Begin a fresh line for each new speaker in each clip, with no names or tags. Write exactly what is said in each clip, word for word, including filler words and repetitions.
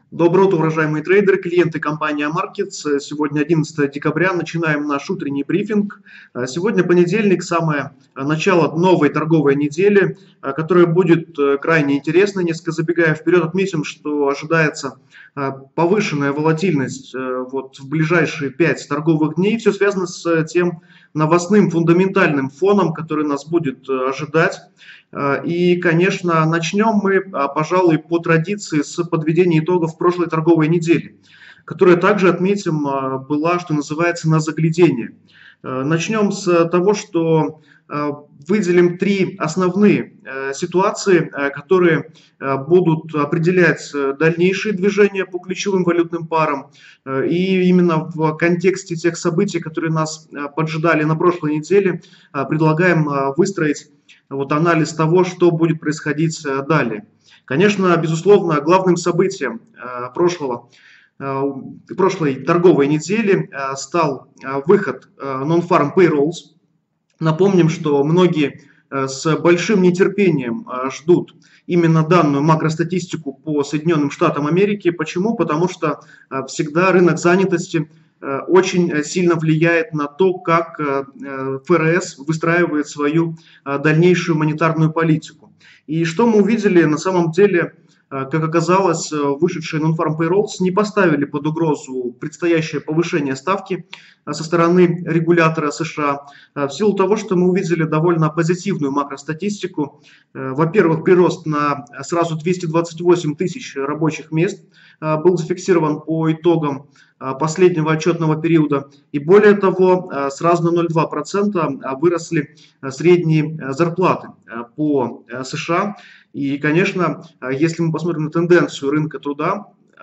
Доброе утро, уважаемые трейдеры, клиенты компании Амаркетс. Сегодня одиннадцатое декабря, начинаем наш утренний брифинг. Сегодня понедельник, самое начало новой торговой недели, которая будет крайне интересной. Несколько забегая вперед, отметим, что ожидается повышенная волатильность вот в ближайшие пять торговых дней. Все связано с тем новостным фундаментальным фоном, который нас будет ожидать. И, конечно, начнем мы, пожалуй, по традиции с подведения итогов прошлой торговой недели, которая также, отметим, была, что называется, на заглядение. Начнем с того, что выделим три основные ситуации, которые будут определять дальнейшие движения по ключевым валютным парам. И именно в контексте тех событий, которые нас поджидали на прошлой неделе, предлагаем выстроить вот анализ того, что будет происходить далее. Конечно, безусловно, главным событием прошлого, прошлой торговой недели стал выход Non-Farm Payrolls. Напомним, что многие с большим нетерпением ждут именно данную макростатистику по Соединенным Штатам Америки. Почему? Потому что всегда рынок занятости очень сильно влияет на то, как ФРС выстраивает свою дальнейшую монетарную политику. И что мы увидели на самом деле, как оказалось, вышедшие Non-Farm Payrolls не поставили под угрозу предстоящее повышение ставки со стороны регулятора США, в силу того, что мы увидели довольно позитивную макростатистику. Во-первых, прирост на сразу двести двадцать восемь тысяч рабочих мест был зафиксирован по итогам последнего отчетного периода. И более того, сразу на ноль целых две десятых процента выросли средние зарплаты по США. И, конечно, если мы посмотрим на тенденцию рынка труда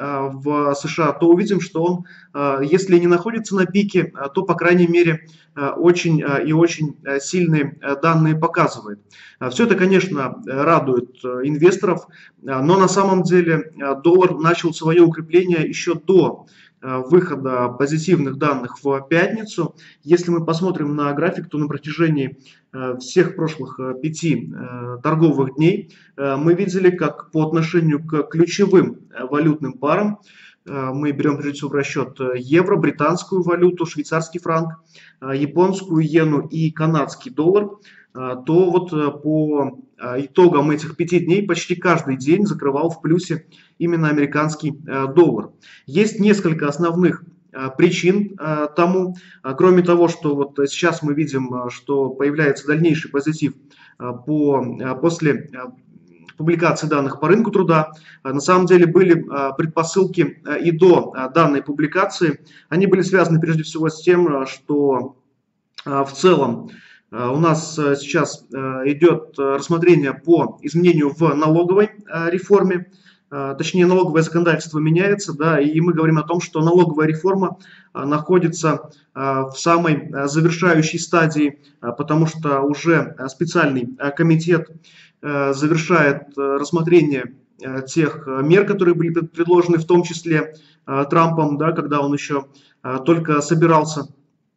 в США, то увидим, что он, если не находится на пике, то, по крайней мере, очень и очень сильные данные показывает. Все это, конечно, радует инвесторов, но на самом деле доллар начал свое укрепление еще до выхода позитивных данных в пятницу. Если мы посмотрим на график, то на протяжении всех прошлых пяти торговых дней мы видели, как по отношению к ключевым валютным парам, мы берем прежде всего в расчет евро, британскую валюту, швейцарский франк, японскую иену и канадский доллар, то вот по итогам этих пяти дней почти каждый день закрывал в плюсе именно американский доллар. Есть несколько основных причин тому, кроме того, что вот сейчас мы видим, что появляется дальнейший позитив по, после публикации данных по рынку труда. На самом деле были предпосылки и до данной публикации. Они были связаны прежде всего с тем, что в целом у нас сейчас идет рассмотрение по изменению в налоговой реформе. Точнее, налоговое законодательство меняется, да, и мы говорим о том, что налоговая реформа находится в самой завершающей стадии, потому что уже специальный комитет завершает рассмотрение тех мер, которые были предложены, в том числе Трампом, да, когда он еще только собирался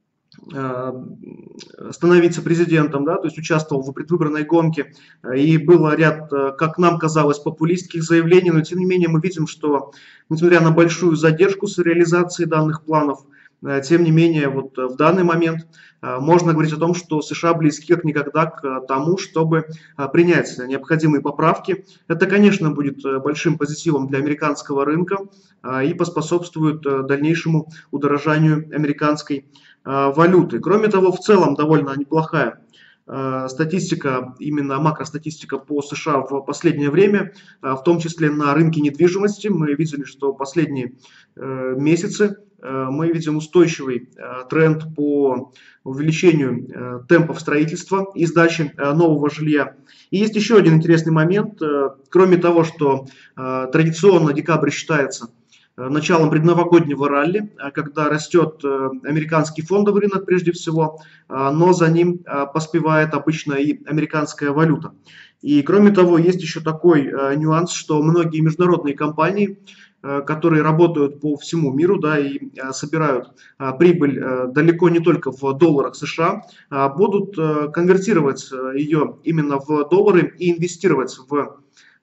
становиться президентом, да, то есть участвовал в предвыборной гонке, и был ряд, как нам казалось, популистских заявлений, но тем не менее мы видим, что, несмотря на большую задержку с реализацией данных планов, тем не менее вот в данный момент можно говорить о том, что США близки как никогда к тому, чтобы принять необходимые поправки. Это, конечно, будет большим позитивом для американского рынка и поспособствует дальнейшему удорожанию американской валюты. Кроме того, в целом довольно неплохая статистика, именно макростатистика по США в последнее время, в том числе на рынке недвижимости. Мы видели, что последние месяцы мы видим устойчивый тренд по увеличению темпов строительства и сдачи нового жилья. И есть еще один интересный момент. Кроме того, что традиционно декабрь считается началом предновогоднего ралли, когда растет американский фондовый рынок прежде всего, но за ним поспевает обычно и американская валюта. И кроме того, есть еще такой нюанс, что многие международные компании, которые работают по всему миру, да, и собирают прибыль далеко не только в долларах США, будут конвертировать ее именно в доллары и инвестировать в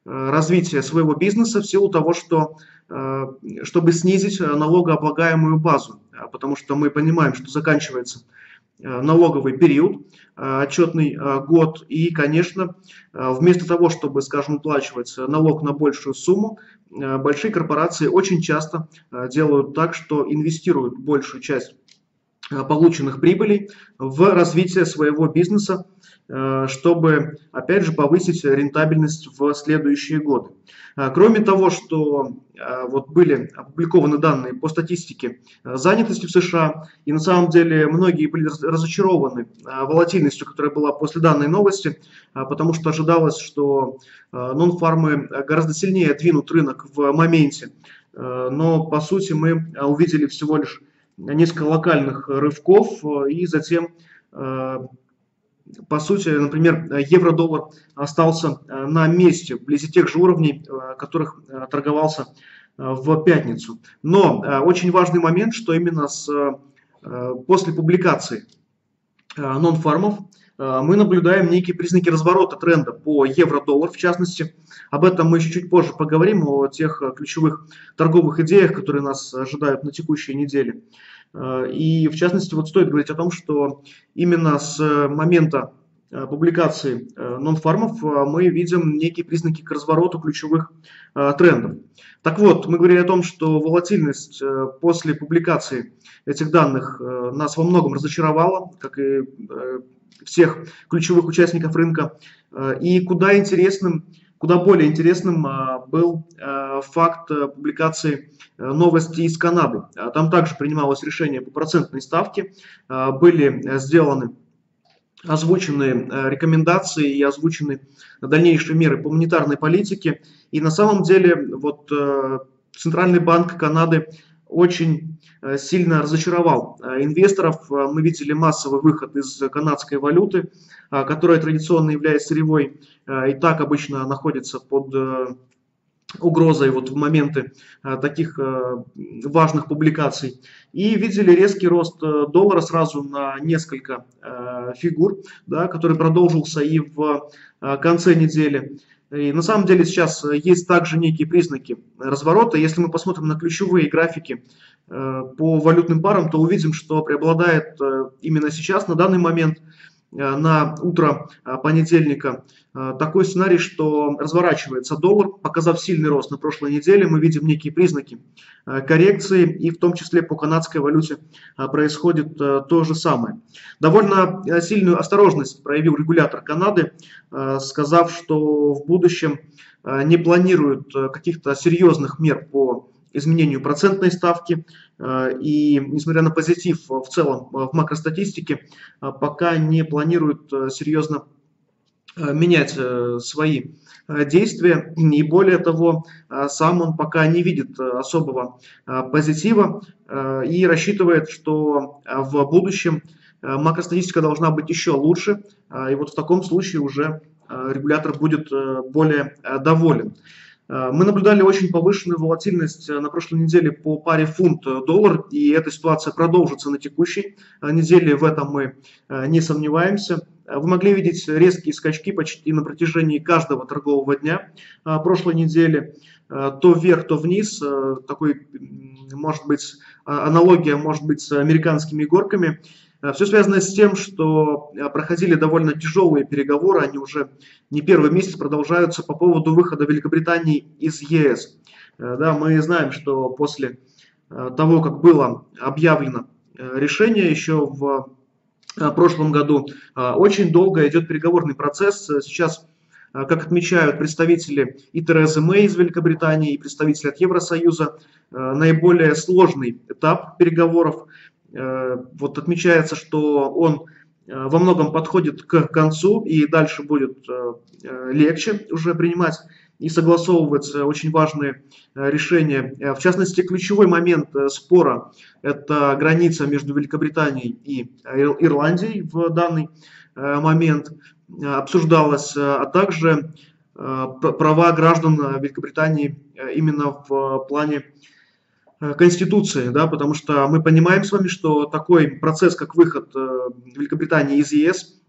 развития своего бизнеса в силу того, что чтобы снизить налогооблагаемую базу, потому что мы понимаем, что заканчивается налоговый период, отчетный год, и, конечно, вместо того, чтобы, скажем, уплачивать налог на большую сумму, большие корпорации очень часто делают так, что инвестируют большую часть полученных прибылей в развитие своего бизнеса, чтобы, опять же, повысить рентабельность в следующие годы. Кроме того, что вот были опубликованы данные по статистике занятости в США, и на самом деле многие были разочарованы волатильностью, которая была после данной новости, потому что ожидалось, что нон-фармы гораздо сильнее двинут рынок в моменте, но по сути мы увидели всего лишь несколько локальных рывков, и затем, по сути, например, евро-доллар остался на месте, вблизи тех же уровней, которых торговался в пятницу. Но очень важный момент, что именно с, после публикации нон-фармов мы наблюдаем некие признаки разворота тренда по евро-доллар, в частности. Об этом мы еще чуть позже поговорим, о тех ключевых торговых идеях, которые нас ожидают на текущей неделе. И в частности, вот стоит говорить о том, что именно с момента публикации нон-фармов мы видим некие признаки к развороту ключевых трендов. Так вот, мы говорили о том, что волатильность после публикации этих данных нас во многом разочаровала, как и всех ключевых участников рынка. И куда интересным, куда более интересным был факт публикации новости из Канады. Там также принималось решение по процентной ставке, были сделаны озвучены рекомендации и озвучены дальнейшие меры по монетарной политике. И на самом деле вот Центральный банк Канады очень сильно разочаровал инвесторов. Мы видели массовый выход из канадской валюты, которая традиционно является сырьевой, и так обычно находится под угрозой вот в моменты таких важных публикаций. И видели резкий рост доллара сразу на несколько фигур, да, который продолжился и в конце недели. И на самом деле сейчас есть также некие признаки разворота. Если мы посмотрим на ключевые графики по валютным парам, то увидим, что преобладает именно сейчас, на данный момент, на утро понедельника, такой сценарий, что разворачивается доллар, показав сильный рост на прошлой неделе. Мы видим некие признаки коррекции, и в том числе по канадской валюте происходит то же самое. Довольно сильную осторожность проявил регулятор Канады, сказав, что в будущем не планируют каких-то серьезных мер по изменению процентной ставки, и несмотря на позитив в целом в макростатистике, пока не планируют серьезно менять свои действия, и более того, сам он пока не видит особого позитива и рассчитывает, что в будущем макростатистика должна быть еще лучше, и вот в таком случае уже регулятор будет более доволен. Мы наблюдали очень повышенную волатильность на прошлой неделе по паре фунт-доллар, и эта ситуация продолжится на текущей неделе, в этом мы не сомневаемся. Вы могли видеть резкие скачки почти на протяжении каждого торгового дня прошлой недели, то вверх, то вниз. Такой, может быть, аналогия может быть с американскими горками. Все связано с тем, что проходили довольно тяжелые переговоры, они уже не первый месяц продолжаются по поводу выхода Великобритании из ЕС. Да, мы знаем, что после того, как было объявлено решение еще в прошлом году, очень долго идет переговорный процесс. Сейчас, как отмечают представители и Терезы Мэй из Великобритании, и представители от Евросоюза, наиболее сложный этап переговоров. Вот отмечается, что он во многом подходит к концу, и дальше будет легче уже принимать и согласовывать очень важные решения. В частности, ключевой момент спора – это граница между Великобританией и Ирландией в данный момент обсуждалась, а также права граждан Великобритании именно в плане Конституции, да, потому что мы понимаем с вами, что такой процесс, как выход Великобритании из ЕС,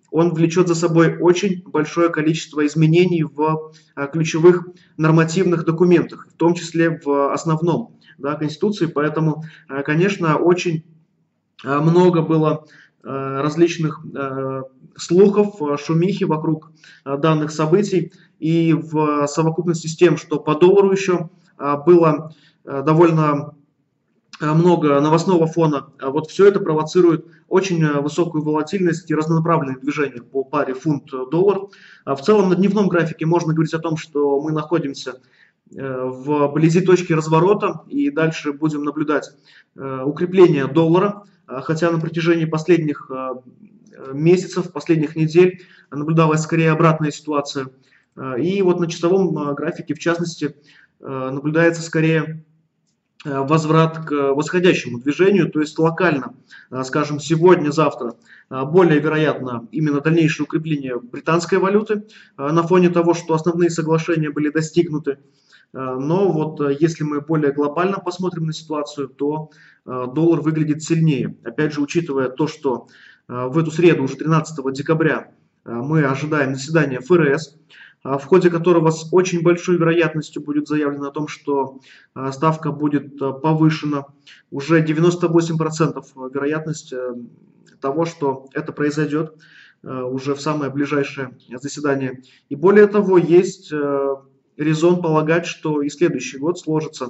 он влечет за собой очень большое количество изменений в ключевых нормативных документах, в том числе в основном, да, Конституции. Поэтому, конечно, очень много было различных слухов, шумихи вокруг данных событий. И в совокупности с тем, что по доллару еще было довольно много новостного фона, вот все это провоцирует очень высокую волатильность и разнонаправленные движения по паре фунт-доллар. В целом на дневном графике можно говорить о том, что мы находимся вблизи точки разворота и дальше будем наблюдать укрепление доллара, хотя на протяжении последних месяцев, последних недель наблюдалась скорее обратная ситуация. И вот на часовом графике, в частности, наблюдается скорее возврат к восходящему движению, то есть локально, скажем, сегодня-завтра более вероятно именно дальнейшее укрепление британской валюты на фоне того, что основные соглашения были достигнуты. Но вот если мы более глобально посмотрим на ситуацию, то доллар выглядит сильнее. Опять же, учитывая то, что в эту среду, уже тринадцатого декабря, мы ожидаем заседания эф эр эс, в ходе которого с очень большой вероятностью будет заявлено о том, что ставка будет повышена. Уже девяносто восемь процентов вероятность того, что это произойдет уже в самое ближайшее заседание. И более того, есть резон полагать, что и следующий год сложится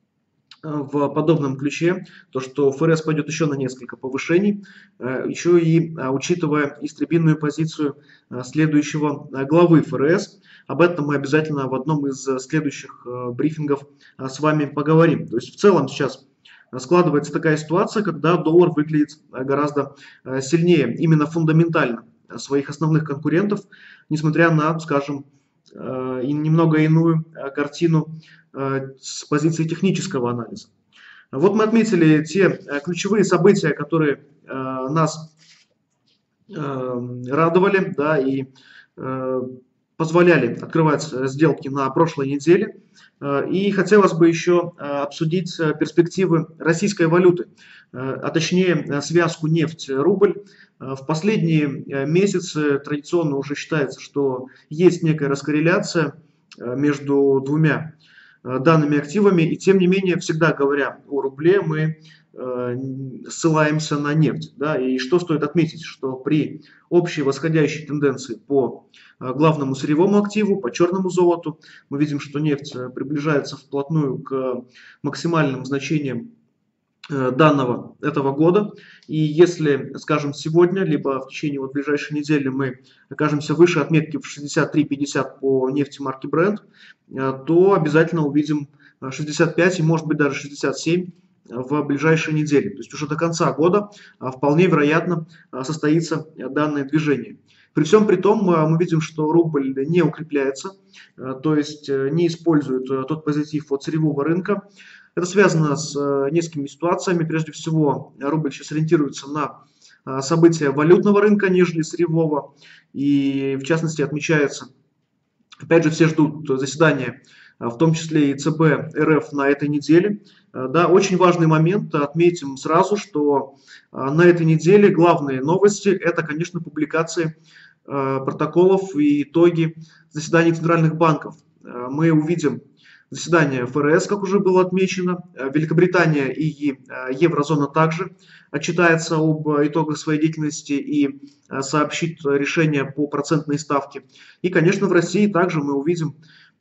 в подобном ключе, то что эф эр эс пойдет еще на несколько повышений, еще и учитывая истребинную позицию следующего главы эф эр эс. Об этом мы обязательно в одном из следующих брифингов с вами поговорим. То есть в целом сейчас складывается такая ситуация, когда доллар выглядит гораздо сильнее, именно фундаментально своих основных конкурентов, несмотря на, скажем, и немного иную картину с позиции технического анализа. Вот мы отметили те ключевые события, которые нас радовали, да, и позволяли открывать сделки на прошлой неделе. И хотелось бы еще обсудить перспективы российской валюты, а точнее связку нефть-рубль. В последние месяцы традиционно уже считается, что есть некая раскорреляция между двумя данными активами, и тем не менее, всегда говоря о рубле, мы ссылаемся на нефть. Да? И что стоит отметить, что при общей восходящей тенденции по главному сырьевому активу, по черному золоту, мы видим, что нефть приближается вплотную к максимальным значениям данного этого года. И если, скажем, сегодня, либо в течение вот ближайшей недели мы окажемся выше отметки в шестьдесят три пятьдесят по нефти марки Brent, то обязательно увидим шестьдесят пять и может быть даже шестьдесят семь в ближайшие недели. То есть уже до конца года вполне вероятно состоится данное движение. При всем при том мы видим, что рубль не укрепляется, то есть не использует тот позитив от сырьевого рынка. Это связано с несколькими ситуациями. Прежде всего, рубль сейчас ориентируется на события валютного рынка, нежели сырьевого. И в частности отмечается, опять же, все ждут заседания, в том числе и цэ бэ эр эф на этой неделе. Да, очень важный момент, отметим сразу, что на этой неделе главные новости – это, конечно, публикации протоколов и итоги заседаний центральных банков. Мы увидим заседание эф эр эс, как уже было отмечено. Великобритания и еврозона также отчитается об итогах своей деятельности и сообщит решение по процентной ставке. И, конечно, в России также мы увидим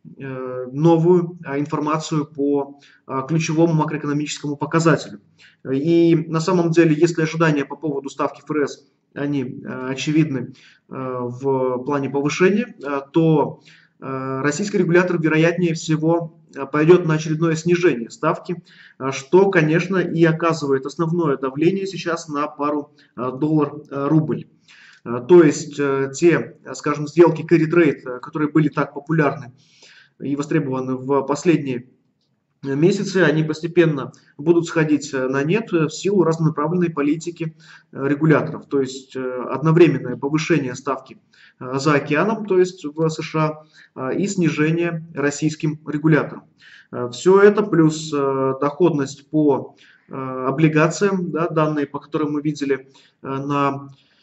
новую информацию по ключевому макроэкономическому показателю. И на самом деле, если ожидания по поводу ставки эф эр эс, они очевидны в плане повышения, то российский регулятор, вероятнее всего, пойдет на очередное снижение ставки, что, конечно, и оказывает основное давление сейчас на пару доллар-рубль. То есть те, скажем, сделки carry trade, которые были так популярны и востребованы в последние месяцы, они постепенно будут сходить на нет в силу разнонаправленной политики регуляторов. То есть одновременное повышение ставки за океаном, то есть в США, и снижение российским регулятором. Все это плюс доходность по облигациям, да, данные, по которым мы видели на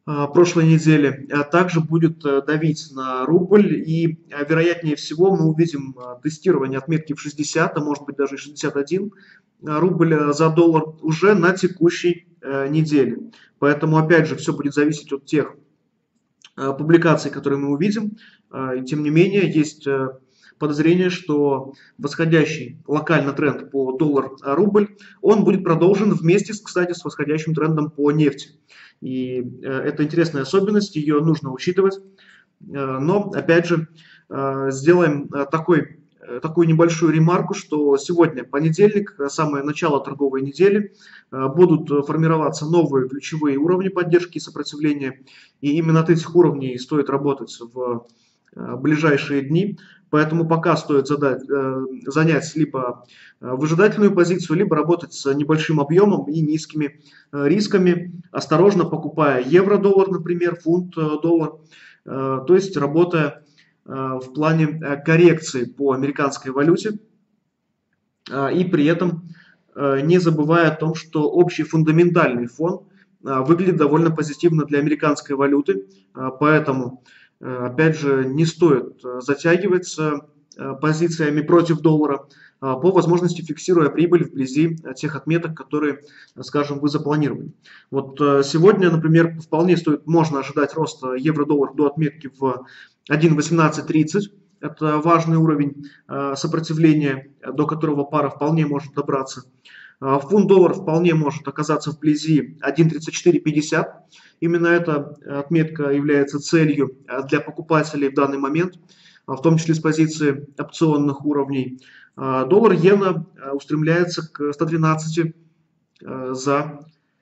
прошлой недели, также будет давить на рубль, и вероятнее всего мы увидим тестирование отметки в шестьдесят, а может быть даже шестьдесят один рубль за доллар уже на текущей неделе. Поэтому опять же все будет зависеть от тех публикаций, которые мы увидим. И тем не менее есть подозрение, что восходящий локально тренд по доллар-рубль, он будет продолжен вместе, кстати, с восходящим трендом по нефти. И это интересная особенность, ее нужно учитывать. Но, опять же, сделаем такой, такую небольшую ремарку, что сегодня понедельник, самое начало торговой недели, будут формироваться новые ключевые уровни поддержки и сопротивления. И именно от этих уровней стоит работать в ближайшие дни. Поэтому пока стоит задать, занять либо выжидательную позицию, либо работать с небольшим объемом и низкими рисками, осторожно покупая евро-доллар, например, фунт-доллар, то есть работая в плане коррекции по американской валюте и при этом не забывая о том, что общий фундаментальный фон выглядит довольно позитивно для американской валюты, поэтому опять же, не стоит затягиваться позициями против доллара, по возможности фиксируя прибыль вблизи тех отметок, которые, скажем, вы запланировали. Вот сегодня, например, вполне стоит, можно ожидать роста евро-доллар до отметки в один восемнадцать тридцать. Это важный уровень сопротивления, до которого пара вполне может добраться. Фунт-доллар вполне может оказаться вблизи один тридцать четыре пятьдесят. Именно эта отметка является целью для покупателей в данный момент, в том числе с позиции опционных уровней. Доллар-иена устремляется к ста тринадцати за,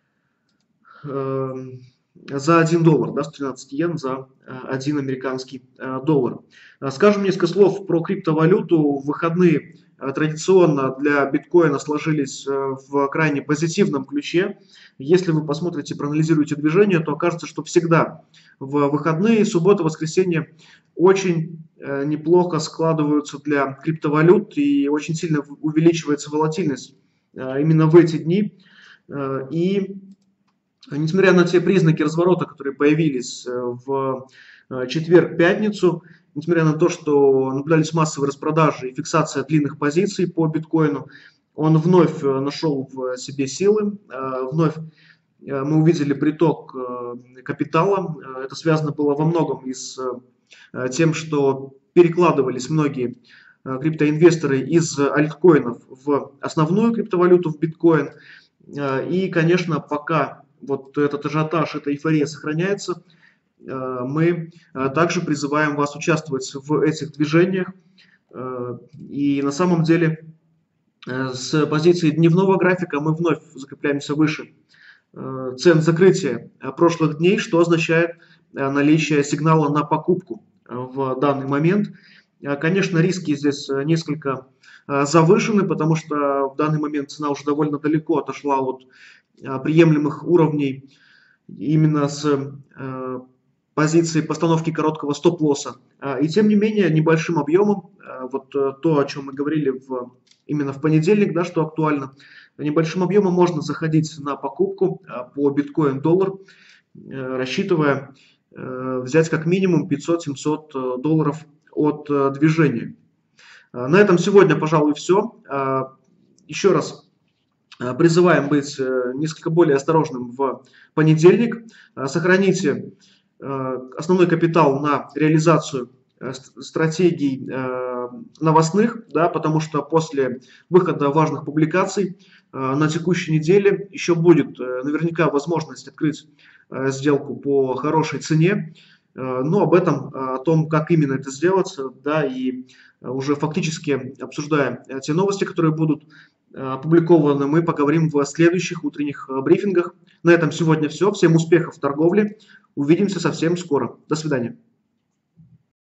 за один доллар, да, сто тринадцать йен за один американский доллар. Скажем несколько слов про криптовалюту. В выходные традиционно для биткоина сложились в крайне позитивном ключе. Если вы посмотрите, проанализируете движение, то окажется, что всегда в выходные, суббота, воскресенье очень неплохо складываются для криптовалют и очень сильно увеличивается волатильность именно в эти дни. И несмотря на те признаки разворота, которые появились в четверг-пятницу, несмотря на то, что наблюдались массовые распродажи и фиксация длинных позиций по биткоину, он вновь нашел в себе силы, вновь мы увидели приток капитала. Это связано было во многом и с тем, что перекладывались многие криптоинвесторы из альткоинов в основную криптовалюту, в биткоин. И, конечно, пока вот этот ажиотаж, эта эйфория сохраняется, мы также призываем вас участвовать в этих движениях. И на самом деле с позиции дневного графика мы вновь закрепляемся выше цен закрытия прошлых дней, что означает наличие сигнала на покупку в данный момент. Конечно, риски здесь несколько завышены, потому что в данный момент цена уже довольно далеко отошла от приемлемых уровней именно с позиции постановки короткого стоп-лосса. И тем не менее, небольшим объемом, вот то, о чем мы говорили в, именно в понедельник, да, что актуально, небольшим объемом можно заходить на покупку по биткоин-доллар, рассчитывая взять как минимум пятьсот-семьсот долларов от движения. На этом сегодня, пожалуй, все. Еще раз призываем быть несколько более осторожным в понедельник. Сохраните основной капитал на реализацию стратегий новостных, да, потому что после выхода важных публикаций на текущей неделе еще будет наверняка возможность открыть сделку по хорошей цене. Но об этом, о том, как именно это сделать, да, и уже фактически обсуждаем те новости, которые будут опубликованы, мы поговорим в следующих утренних брифингах. На этом сегодня все. Всем успехов в торговле. Увидимся совсем скоро. До свидания.